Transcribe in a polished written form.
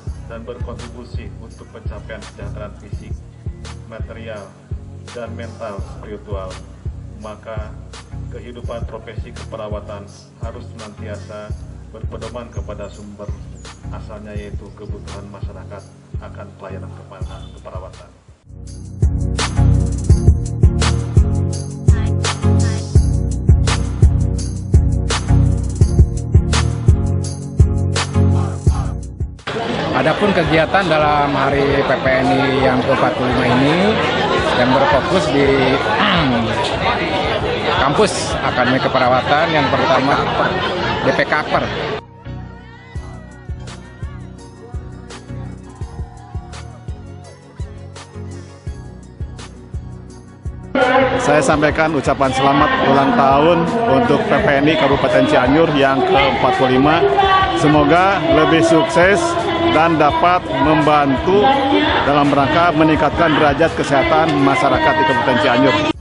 dan berkontribusi untuk pencapaian kesejahteraan fisik, material, dan mental spiritual, maka kehidupan profesi keperawatan harus senantiasa berpedoman kepada sumber asalnya, yaitu kebutuhan masyarakat akan pelayanan keperawatan. Adapun kegiatan dalam hari PPNI yang ke-45 ini yang berfokus di kampus Akademi Keperawatan, yang pertama DPK Akper. Saya sampaikan ucapan selamat ulang tahun untuk PPNI Kabupaten Cianjur yang ke-45. Semoga lebih sukses dan dapat membantu dalam rangka meningkatkan derajat kesehatan masyarakat di Kabupaten Cianjur.